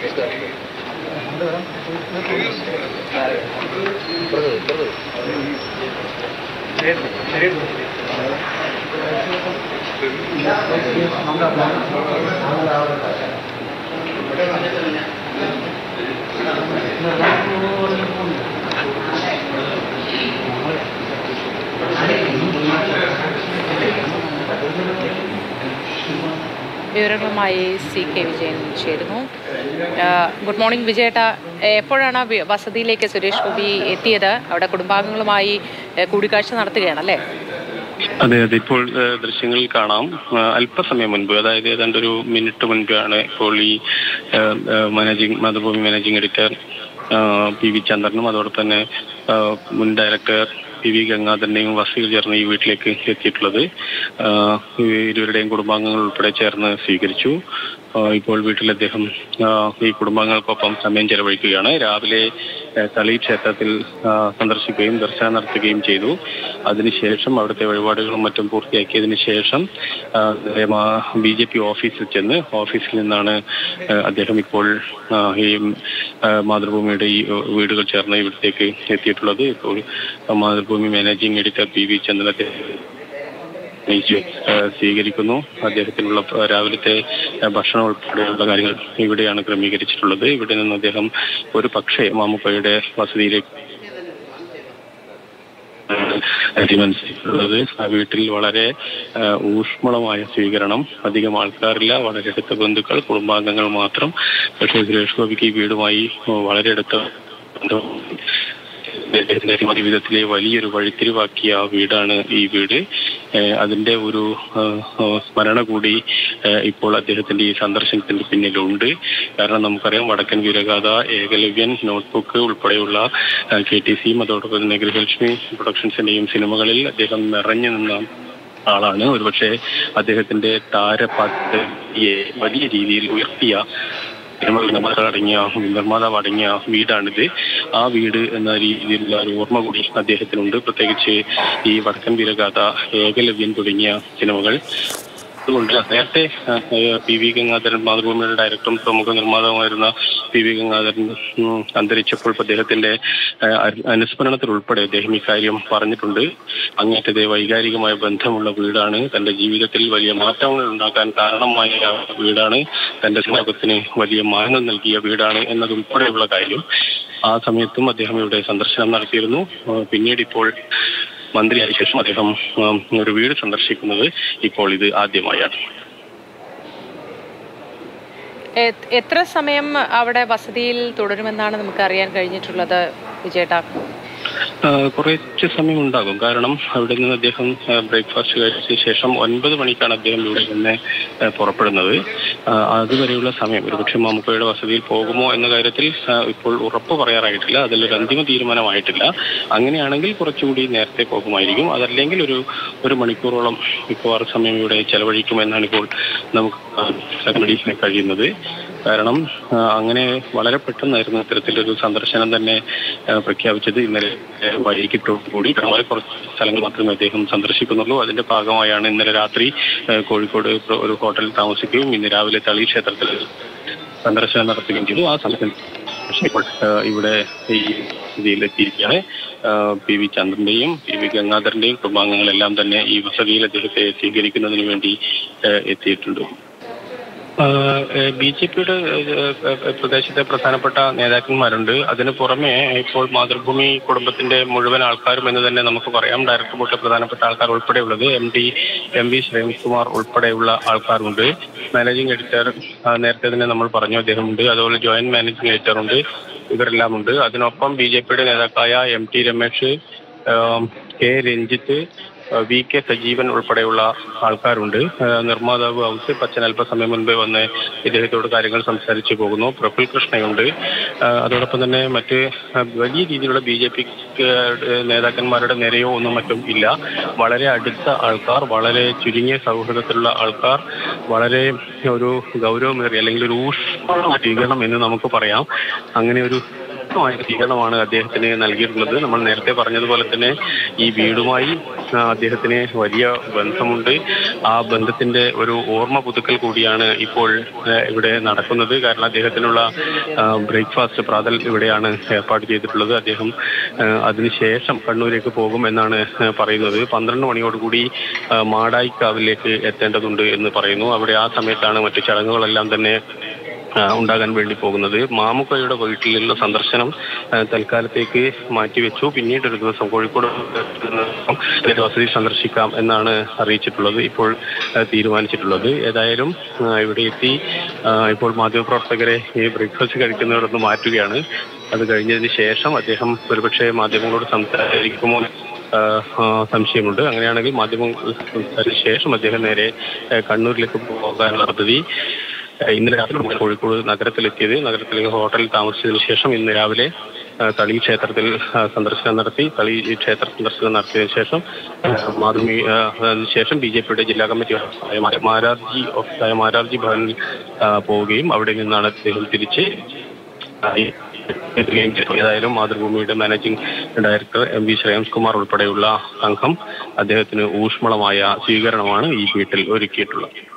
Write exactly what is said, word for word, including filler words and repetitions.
വിവരങ്ങളുമായി C K Vijayan ചേരുന്നു. Good morning വിജയേട്ടാ, എപ്പോഴാണ് വസതിയിലേക്ക് സുരേഷ് ഗോപി എത്തിയത്? അവിടെ കുടുംബാംഗങ്ങളുമായി കൂടിക്കാഴ്ച നടത്തുകയാണല്ലേ? അതെ അതെ ഇപ്പോൾ ദൃശ്യങ്ങളിൽ കാണാം. അല്പസമയം മുൻപ്, അതായത് ഏതാണ്ട് ഒരു മിനിറ്റ് മുൻപാണ് ഇപ്പോൾ ഈ managing Mathrubhumi managing editor P V ചന്ദ്രനും അതോടൊപ്പം തന്നെ മുൻ ഡയറക്ടർ പി വി ഗംഗാധരനെയും വസതിയിൽ ചേർന്ന് ഈ വീട്ടിലേക്ക് എത്തിയിട്ടുള്ളത്. ഇരുവരുടെയും കുടുംബാംഗങ്ങൾ ഉൾപ്പെടെ ചേർന്ന് സ്വീകരിച്ചു. ഇപ്പോൾ വീട്ടിൽ അദ്ദേഹം ഈ കുടുംബാംഗങ്ങൾക്കൊപ്പം സമയം ചെലവഴിക്കുകയാണ്. രാവിലെ തളി ക്ഷേത്രത്തിൽ സന്ദർശിക്കുകയും ദർശനം നടത്തുകയും ചെയ്തു. അതിനുശേഷം അവിടുത്തെ വഴിപാടുകളും മറ്റും പൂർത്തിയാക്കിയതിനു ശേഷം ബി ജെ പി ഓഫീസിൽ ചെന്ന് ഓഫീസിൽ നിന്നാണ് അദ്ദേഹം ഇപ്പോൾ ഈ മാതൃഭൂമിയുടെ ഈ വീടുകൾ ചേർന്ന് ഇവിടത്തേക്ക് എത്തിയിട്ടുള്ളത്. ഇപ്പോൾ Mathrubhumi managing editor P V ചന്ദ്രനെ സ്വീകരിക്കുന്നു. അദ്ദേഹത്തിനുള്ള രാവിലത്തെ ഭക്ഷണം ഉൾപ്പെടെയുള്ള കാര്യങ്ങൾ ഇവിടെയാണ് ക്രമീകരിച്ചിട്ടുള്ളത്. ഇവിടെ നിന്ന് അദ്ദേഹം ഒരു പക്ഷേ മാമുക്കോയുടെ വസതിയിലേക്ക് മനസ്സിലുള്ളത്. ആ വീട്ടിൽ വളരെ ഊഷ്മളമായ സ്വീകരണം, അധികം ആൾക്കാരില്ല, വളരെ അടുത്ത ബന്ധുക്കൾ, കുടുംബാംഗങ്ങൾ മാത്രം. പക്ഷേ സുരേഷ് ഗോപിക്ക് ഈ വീടുമായി വളരെ അടുത്ത ജീവിതത്തിലെ വലിയൊരു വഴിത്തിരിവാക്കിയ വീടാണ് ഈ വീട്. അതിന്റെ ഒരു സ്മരണ കൂടി ഇപ്പോൾ അദ്ദേഹത്തിന്റെ ഈ സന്ദർശനത്തിന്റെ പിന്നിലുണ്ട്. കാരണം നമുക്കറിയാം, വടക്കൻ വീരഗാഥ, ഏകലവ്യൻ, നോട്ട്ബുക്ക് ഉൾപ്പെടെയുള്ള കെ ടി സിയും അതോടൊപ്പം തന്നെ ഗൃഹലക്ഷ്മി പ്രൊഡക്ഷൻസിന്റെയും സിനിമകളിൽ അദ്ദേഹം നിറഞ്ഞു നിന്ന ആളാണ്. ഒരുപക്ഷെ അദ്ദേഹത്തിന്റെ താരപദവിയെ വലിയ രീതിയിൽ ഉയർത്തിയ നിർമ്മാതാവ് അടങ്ങിയ നിർമ്മാതാവ് അടങ്ങിയ വീടാണിത്. ആ വീട് എന്ന രീതിയിലുള്ള ഒരു ഓർമ്മ കൂടി അദ്ദേഹത്തിനുണ്ട്. പ്രത്യേകിച്ച് ഈ വടക്കൻ വീരഗാഥ, ഏകലവ്യൻ തുടങ്ങിയ സിനിമകൾ. അതുകൊണ്ട് നേരത്തെ പി വി ഗംഗാധരൻ, മാതൃഭൂമിയുടെ ഡയറക്ടറും പ്രമുഖ നിർമ്മാതാവുമായിരുന്ന പി വി ഗംഗാധരൻ അന്തരിച്ചപ്പോൾ അദ്ദേഹത്തിന്റെ അനുസ്മരണത്തിൽ ഉൾപ്പെടെ അദ്ദേഹം ഇക്കാര്യം പറഞ്ഞിട്ടുണ്ട്. അങ്ങേറ്റത്തെ വൈകാരികമായ ബന്ധമുള്ള വീടാണ്, തന്റെ ജീവിതത്തിൽ വലിയ മാറ്റങ്ങൾ ഉണ്ടാക്കാൻ കാരണമായ വീടാണ്, തന്റെ സമൂഹത്തിന് വലിയ മാനം നൽകിയ വീടാണ് എന്നതുൾപ്പെടെയുള്ള കാര്യം ആ സമയത്തും അദ്ദേഹം ഇവിടെ സന്ദർശനം നടത്തിയിരുന്നു. പിന്നീട് ഇപ്പോൾ മന്ത്രിയായ ശേഷം അദ്ദേഹം ഒരു വീട് സന്ദർശിക്കുന്നത് ഇപ്പോൾ ഇത് ആദ്യമായാണ്. എത്ര സമയം അവിടെ വസതിയിൽ തുടരുമെന്നാണ് നമുക്ക് അറിയാൻ കഴിഞ്ഞിട്ടുള്ളത് വിജയേട്ടാ? കുറച്ച് സമയം ഉണ്ടാകും. കാരണം അവിടെ നിന്ന് അദ്ദേഹം ബ്രേക്ക്ഫാസ്റ്റ് കഴിച്ച ശേഷം ഒൻപത് മണിക്കാണ് അദ്ദേഹം ഇവിടെ നിന്ന് പുറപ്പെടുന്നത്. അതുവരെയുള്ള സമയം ഒരുപക്ഷെ മാമുക്കോയുടെ വസതിയിൽ പോകുമോ എന്ന കാര്യത്തിൽ ഇപ്പോൾ ഉറപ്പ് പറയാറായിട്ടില്ല. അതിലൊരു അന്തിമ തീരുമാനമായിട്ടില്ല. അങ്ങനെയാണെങ്കിൽ കുറച്ചുകൂടി നേരത്തെ പോകുമായിരിക്കും. അതല്ലെങ്കിൽ ഒരു ഒരു മണിക്കൂറോളം മിക്കവാറും സമയം ഇവിടെ ചെലവഴിക്കുമെന്നാണ് ഇപ്പോൾ നമുക്ക് കണ്ടുപിടിക്കാൻ കഴിയുന്നത്. കാരണം അങ്ങനെ വളരെ പെട്ടെന്നായിരുന്നു ഇത്തരത്തിലൊരു സന്ദർശനം തന്നെ പ്രഖ്യാപിച്ചത്. ഇന്നലെ വൈകിട്ടോടുകൂടി വളരെ കുറച്ച് സ്ഥലങ്ങൾ മാത്രമേ അദ്ദേഹം സന്ദർശിക്കുന്നുള്ളൂ. അതിന്റെ ഭാഗമായാണ് ഇന്നലെ രാത്രി കോഴിക്കോട് ഒരു ഹോട്ടലിൽ താമസിക്കുകയും ഇന്ന് രാവിലെ തളി ക്ഷേത്രത്തിൽ സന്ദർശനം നടത്തുകയും ചെയ്തു. ആ സമയത്ത് ഇപ്പോൾ ഇവിടെ ഈ സ്ഥിതിയിലെത്തിയിരിക്കുകയാണ്. പി വി ചന്ദ്രന്റെയും പി വി ഗംഗാധരന്റെയും കുടുംബാംഗങ്ങളെല്ലാം തന്നെ ഈ വസതിയിൽ അദ്ദേഹത്തെ സ്വീകരിക്കുന്നതിന് വേണ്ടി എത്തിയിട്ടുണ്ട്. ബി ജെ പിയുടെ പ്രദേശത്തെ പ്രധാനപ്പെട്ട നേതാക്കന്മാരുണ്ട്. അതിന് പുറമെ ഇപ്പോൾ മാതൃഭൂമി കുടുംബത്തിന്റെ മുഴുവൻ ആൾക്കാരും എന്ന് തന്നെ നമുക്ക് പറയാം. ഡയറക്ടർ ബോർഡിലെ പ്രധാനപ്പെട്ട ആൾക്കാർ ഉൾപ്പെടെയുള്ളത്, M D M V Shreyamkumar ഉൾപ്പെടെയുള്ള ആൾക്കാരുണ്ട്. മാനേജിംഗ് എഡിറ്റർ നേരത്തെ തന്നെ നമ്മൾ പറഞ്ഞു, അദ്ദേഹമുണ്ട്. അതുപോലെ ജോയിന്റ് മാനേജിംഗ് എഡിറ്റർ ഉണ്ട്. ഇവരെല്ലാം ഉണ്ട്. അതിനൊപ്പം ബി ജെ പിയുടെ നേതാക്കളായ M T Ramesh, K Ranjith, V K Sajeevan ഉൾപ്പെടെയുള്ള ആൾക്കാരുണ്ട്. നിർമ്മാതാവ് ഔസിഫ് അച്ഛൻ അല്പസമയം മുൻപേ വന്ന് ഇദ്ദേഹത്തോട് കാര്യങ്ങൾ സംസാരിച്ചു പോകുന്നു. പ്രഫുൽ കൃഷ്ണയുണ്ട്. അതോടൊപ്പം തന്നെ മറ്റ് വലിയ രീതിയിലുള്ള ബി ജെ പി നേതാക്കന്മാരുടെ നിരയോ ഒന്നും മറ്റും ഇല്ല. വളരെ അടുത്ത ആൾക്കാർ, വളരെ ചുരുങ്ങിയ സൗഹൃദത്തിലുള്ള ആൾക്കാർ, വളരെ ഒരു ഗൗരവമേറിയ അല്ലെങ്കിൽ ഒരു ഊഷ്മള സ്വീകരണം എന്ന് നമുക്ക് പറയാം. അങ്ങനെ ഒരു ഊഷ്മമായ സ്വീകരണമാണ് അദ്ദേഹത്തിന് നൽകിയിട്ടുള്ളത്. നമ്മൾ നേരത്തെ പറഞ്ഞതുപോലെ തന്നെ ഈ വീടുമായി അദ്ദേഹത്തിന് വലിയ ബന്ധമുണ്ട്. ആ ബന്ധത്തിന്റെ ഒരു ഓർമ്മ പുതുക്കൽ കൂടിയാണ് ഇപ്പോൾ ഇവിടെ നടക്കുന്നത്. കാരണം അദ്ദേഹത്തിനുള്ള ബ്രേക്ക്ഫാസ്റ്റ് പ്രാതൽ ഇവിടെയാണ് ഏർപ്പാട് ചെയ്തിട്ടുള്ളത്. അദ്ദേഹം അതിനുശേഷം കണ്ണൂരേക്ക് പോകും എന്നാണ് പറയുന്നത്. പന്ത്രണ്ട് മണിയോടുകൂടി മാടായിക്കാവിലേക്ക് എത്തേണ്ടതുണ്ട് എന്ന് പറയുന്നു. അവിടെ ആ സമയത്താണ് മറ്റു ചടങ്ങുകളെല്ലാം തന്നെ ഉണ്ടാകാൻ വേണ്ടി പോകുന്നത്. മാമുക്കോയുടെ വീട്ടിലുള്ള സന്ദർശനം തൽക്കാലത്തേക്ക് മാറ്റിവെച്ചു. പിന്നീട് ഒരു ദിവസം കോഴിക്കോട് വസതി സന്ദർശിക്കാം എന്നാണ് അറിയിച്ചിട്ടുള്ളത്, ഇപ്പോൾ തീരുമാനിച്ചിട്ടുള്ളത്. ഏതായാലും ഇവിടെ എത്തി ഇപ്പോൾ മാധ്യമപ്രവർത്തകരെ ഈ ബ്രേക്ക്ഫാസ്റ്റ് കഴിക്കുന്നവരൊന്ന് മാറ്റുകയാണ്. അത് കഴിഞ്ഞതിന് ശേഷം അദ്ദേഹം ഒരുപക്ഷെ മാധ്യമങ്ങളോട് സംസാരിക്കുമോ സംശയമുണ്ട്. അങ്ങനെയാണെങ്കിൽ മാധ്യമങ്ങൾ സംസാരിച്ച ശേഷം അദ്ദേഹം നേരെ കണ്ണൂരിലേക്ക് പോകാനുള്ള പദ്ധതി. ഇന്നലെ രാത്രി കോഴിക്കോട് നഗരത്തിലെത്തിയത്. നഗരത്തിലേക്ക് ഹോട്ടലിൽ താമസിച്ചതിന് ശേഷം ഇന്ന് രാവിലെ തളി ക്ഷേത്രത്തിൽ സന്ദർശനം നടത്തി. തളി ക്ഷേത്ര സന്ദർശനം നടത്തിയതിനു ശേഷം മാതൃമി അതിനുശേഷം ബി ജെ പിയുടെ ജില്ലാ കമ്മിറ്റി ഓഫീസായ മാരാർജി ഓഫീസായ മാരാർജി ഭവനിൽ പോവുകയും അവിടെ നിന്നാണ് അദ്ദേഹം തിരിച്ച് ഏതായാലും മാതൃഭൂമിയുടെ managing director M V Shreyams Kumar ഉൾപ്പെടെയുള്ള സംഘം അദ്ദേഹത്തിന് ഊഷ്മളമായ സ്വീകരണമാണ് ഈ വീട്ടിൽ ഒരുക്കിയിട്ടുള്ളത്.